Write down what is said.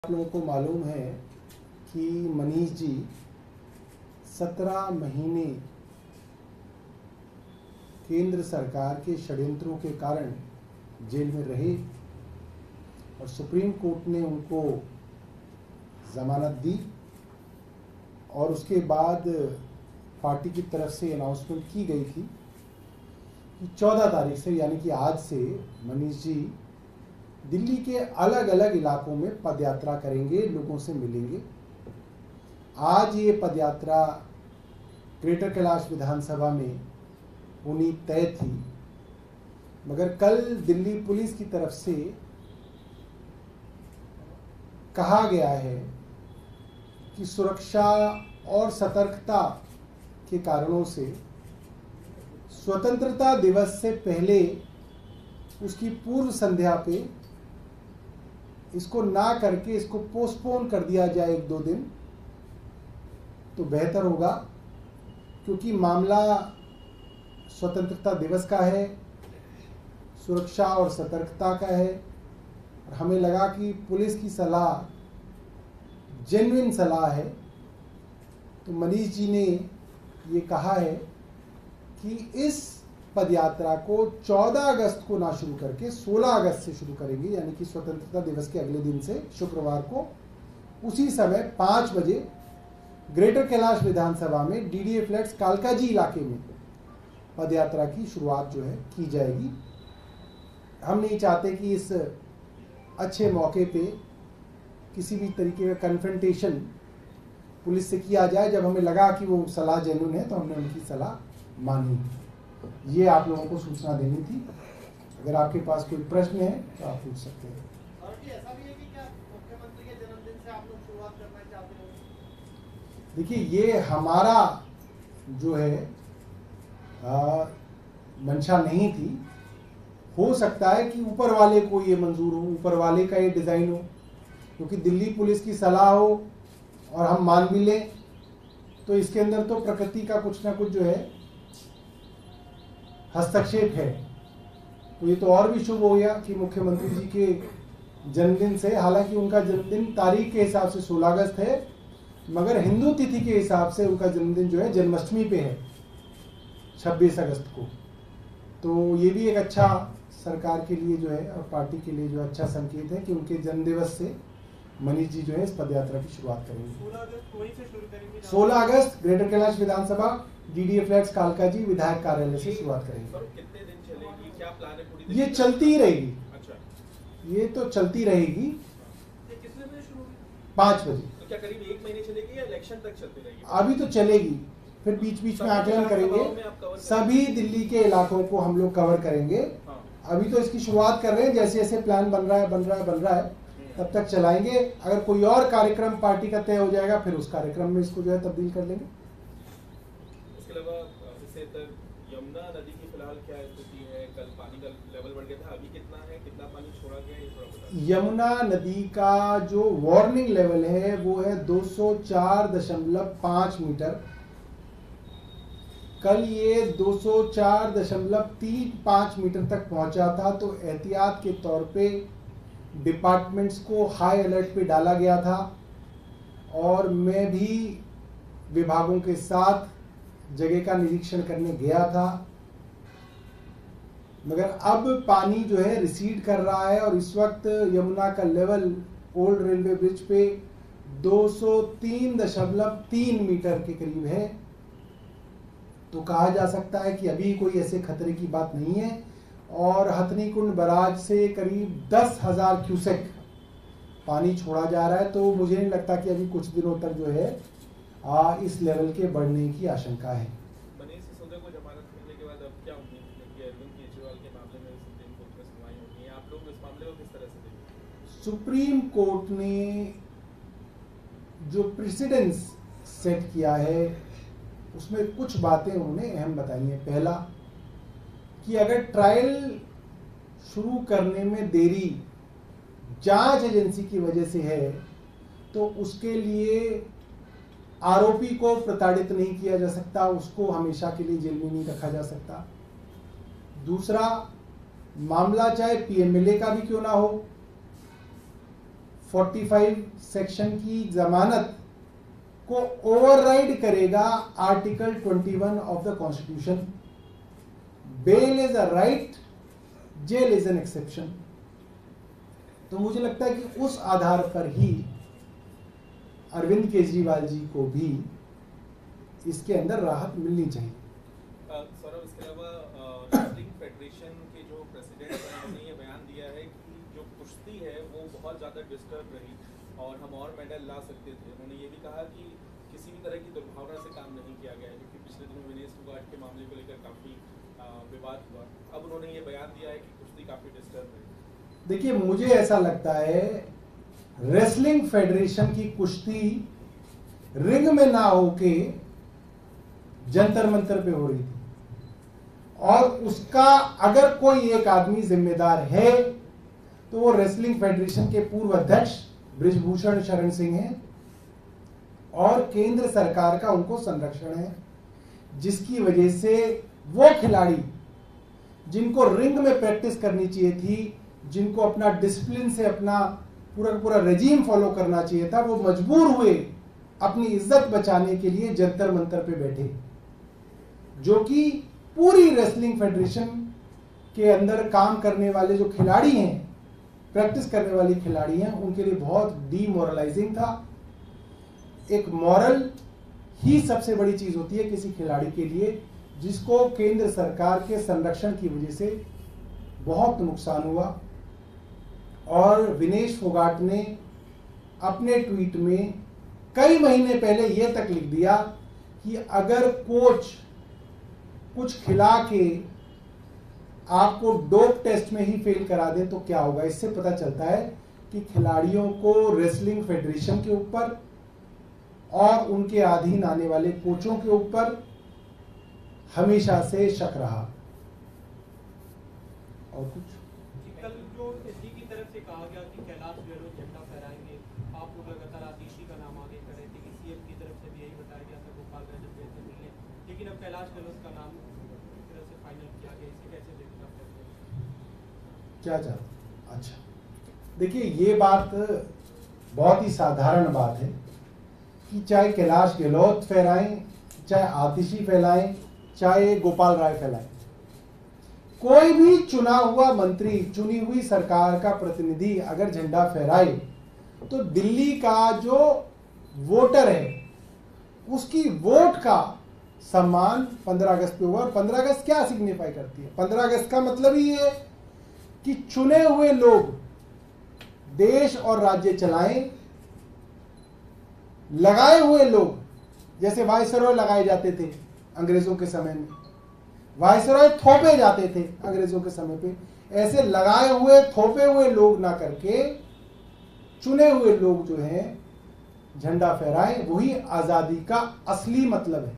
आप लोगों को मालूम है कि मनीष जी 17 महीने केंद्र सरकार के षड्यंत्रों के कारण जेल में रहे और सुप्रीम कोर्ट ने उनको जमानत दी और उसके बाद पार्टी की तरफ से अनाउंसमेंट की गई थी कि 14 तारीख से यानी कि आज से मनीष जी दिल्ली के अलग अलग इलाकों में पदयात्रा करेंगे, लोगों से मिलेंगे। आज ये पदयात्रा ग्रेटर कैलाश विधानसभा में होनी तय थी, मगर कल दिल्ली पुलिस की तरफ से कहा गया है कि सुरक्षा और सतर्कता के कारणों से स्वतंत्रता दिवस से पहले उसकी पूर्व संध्या पे इसको ना करके इसको पोस्टपोन कर दिया जाए 1-2 दिन तो बेहतर होगा, क्योंकि मामला स्वतंत्रता दिवस का है, सुरक्षा और सतर्कता का है। और हमें लगा कि पुलिस की सलाह जेन्युइन सलाह है, तो मनीष जी ने ये कहा है कि इस पदयात्रा को 14 अगस्त को ना शुरू करके 16 अगस्त से शुरू करेंगे, यानी कि स्वतंत्रता दिवस के अगले दिन से शुक्रवार को उसी समय 5 बजे ग्रेटर कैलाश विधानसभा में डीडीए फ्लैट्स कालकाजी इलाके में पदयात्रा की शुरुआत जो है की जाएगी। हम नहीं चाहते कि इस अच्छे मौके पे किसी भी तरीके का कन्फ्रंटेशन पुलिस से किया जाए। जब हमें लगा कि वो सलाह जेन्युइन है तो हमने उनकी सलाह मानी। ये आप लोगों को सूचना देनी थी। अगर आपके पास कोई प्रश्न है तो आप पूछ सकते हैं। ऐसा भी है कि क्या मुख्यमंत्री के जन्मदिन से आप लोग शुरुआत करना चाहते हो? देखिए, ये हमारा जो है मंशा नहीं थी। हो सकता है कि ऊपर वाले को ये मंजूर हो, ऊपर वाले का ये डिजाइन हो, क्योंकि दिल्ली पुलिस की सलाह हो और हम मान भी लें तो इसके अंदर तो प्रकृति का कुछ ना कुछ जो है हस्तक्षेप है। तो ये तो और भी शुभ हो गया कि मुख्यमंत्री जी के जन्मदिन से, हालांकि उनका जन्मदिन तारीख के हिसाब से 16 अगस्त है, मगर हिंदू तिथि के हिसाब से उनका जन्मदिन जो है जन्माष्टमी पे है 26 अगस्त को। तो ये भी एक अच्छा सरकार के लिए जो है और पार्टी के लिए जो अच्छा संकेत है कि उनके जन्मदिवस से मनीष जी जो है इस पदयात्रा की शुरुआत करेंगे। 16 अगस्त वहीं से शुरू करेंगे। 16 अगस्त ग्रेटर कैलाश विधानसभा डीडीए फ्लैट्स कालकाजी विधायक कार्यालय से शुरुआत करेंगे। कितने दिन चलेगी, क्या प्लान है पूरी? ये चलती ही रहेगी। अच्छा, ये तो चलती रहेगी। ये कितने बजे शुरू होगी? 5 बजे। तो क्या करीब 1 महीने चलेगी या इलेक्शन तक चलती रहेगी? अभी तो चलेगी, फिर बीच बीच में आकलन करेंगे। सभी दिल्ली के इलाकों को हम लोग कवर करेंगे। अभी तो इसकी शुरुआत कर रहे हैं, जैसे जैसे प्लान बन रहा है तब तक चलाएंगे। अगर कोई और कार्यक्रम पार्टी का तय हो जाएगा फिर उस कार्यक्रम में इसको जो है तब्दील कर लेंगे। इसके अलावा इससे यमुना नदी की फिलहाल क्या स्थिति है? कल पानी का लेवल बढ़ गया था, अभी कितना है, कितना पानी छोड़ा गया है, ये थोड़ा बताइए। यमुना नदी का जो वार्निंग लेवल है वो है 204.5 मीटर। कल ये 204.35 मीटर तक पहुंचा था, तो एहतियात के तौर पे डिपार्टमेंट्स को हाई अलर्ट पे डाला गया था और मैं भी विभागों के साथ जगह का निरीक्षण करने गया था। मगर अब पानी जो है रिसीड कर रहा है और इस वक्त यमुना का लेवल ओल्ड रेलवे ब्रिज पे 203.3 मीटर के करीब है। तो कहा जा सकता है कि अभी कोई ऐसे खतरे की बात नहीं है और हथनी कुंड बराज से करीब 10,000 क्यूसेक पानी छोड़ा जा रहा है। तो मुझे नहीं लगता कि अभी कुछ दिनों तक जो है इस लेवल के बढ़ने की आशंका है। मनीष सिसोदिया को जमानत मिलने के बाद अब क्या उम्मीद है कि अरविंद केजरीवाल के मामले में सुप्रीम कोर्ट में सुनवाई होगी? आप लोग इस मामले को किस तरह से देखेंगे? सुप्रीम कोर्ट ने जो प्रेसिडेंस सेट किया है उसमें कुछ बातें उन्होंने अहम बताई हैं। पहला कि अगर ट्रायल शुरू करने में देरी जांच एजेंसी की वजह से है तो उसके लिए आरोपी को प्रताड़ित नहीं किया जा सकता, उसको हमेशा के लिए जेल में नहीं रखा जा सकता। दूसरा, मामला चाहे पीएमएलए का भी क्यों ना हो, 45 सेक्शन की जमानत को ओवरराइड करेगा article 21 of the constitution. Bail is a right, jail is an exception. तो मुझे लगता है कि उस आधार पर ही अरविंद केजरीवाल जी को भी इसके अंदर राहत मिलनी चाहिए। सौरभ, इसके अलावा रेसलिंग फेडरेशन के जो प्रेसिडेंट हैं उन्होंने ये बयान दिया है कि जो कुश्ती है वो बहुत ज़्यादा डिस्टर्ब रही और हम और मेडल ला सकते थे। उन्होंने ये भी कहा कि किसी भी तरह की दुर्भावना से काम नहीं किया गया है, क्योंकि पिछले दिनों विनेश फोगाट के मामले को लेकर काफ़ी विवाद हुआ। अब उन्होंने ये बयान दिया है कि कुश्ती काफ़ी डिस्टर्ब रही। देखिए, मुझे ऐसा लगता है रेसलिंग फेडरेशन की कुश्ती रिंग में ना होके जंतर मंतर पे हो रही थी, और उसका अगर कोई एक आदमी जिम्मेदार है तो वो रेसलिंग फेडरेशन के पूर्व अध्यक्ष बृजभूषण शरण सिंह हैं, और केंद्र सरकार का उनको संरक्षण है, जिसकी वजह से वो खिलाड़ी जिनको रिंग में प्रैक्टिस करनी चाहिए थी, जिनको अपना डिसिप्लिन से अपना पूरा पूरा रेजीम फॉलो करना चाहिए था, वो मजबूर हुए अपनी इज्जत बचाने के लिए जंतर मंतर पे बैठे, जो कि पूरी रेसलिंग फेडरेशन के अंदर काम करने वाले जो खिलाड़ी हैं, प्रैक्टिस करने वाली खिलाड़ी हैं, उनके लिए बहुत डीमोरलाइजिंग था। एक मॉरल ही सबसे बड़ी चीज होती है किसी खिलाड़ी के लिए, जिसको केंद्र सरकार के संरक्षण की वजह से बहुत नुकसान हुआ। और विनेश फोगाट ने अपने ट्वीट में कई महीने पहले यह तक लिख दिया कि अगर कोच कुछ खिला के आपको डोप टेस्ट में ही फेल करा दे तो क्या होगा। इससे पता चलता है कि खिलाड़ियों को रेसलिंग फेडरेशन के ऊपर और उनके अधीन आने वाले कोचों के ऊपर हमेशा से शक रहा। और कुछ कल जो एसडी की तरफ से कहा गया कि कैलाश गहलोत झंडा फहराएंगे, आप लोग लगातार आतिशी का नाम आगे कर रहे थे कि सीएम की तरफ से भी यही बताया गया था गोपाल राय जब से मिलने, लेकिन अब कैलाश गहलोत का नाम एक तरह से फाइनल किया गया, इसे कैसे देखना पड़ता है? क्या चाहते? अच्छा, देखिए, ये बात बहुत ही साधारण बात है कि चाहे कैलाश गहलोत फहराएं, चाहे आतिशी फैलाएं, चाहे गोपाल राय फैलाएं, कोई भी चुना हुआ मंत्री, चुनी हुई सरकार का प्रतिनिधि अगर झंडा फहराए तो दिल्ली का जो वोटर है उसकी वोट का सम्मान 15 अगस्त पे हुआ। और 15 अगस्त क्या सिग्निफाई करती है? 15 अगस्त का मतलब ही है कि चुने हुए लोग देश और राज्य चलाएं, लगाए हुए लोग, जैसे वायसरॉय लगाए जाते थे अंग्रेजों के समय में, वायसरॉय थोपे जाते थे अंग्रेजों के समय पे, ऐसे लगाए हुए थोपे हुए लोग ना करके चुने हुए लोग जो हैं झंडा फहराएं, वही आजादी का असली मतलब है।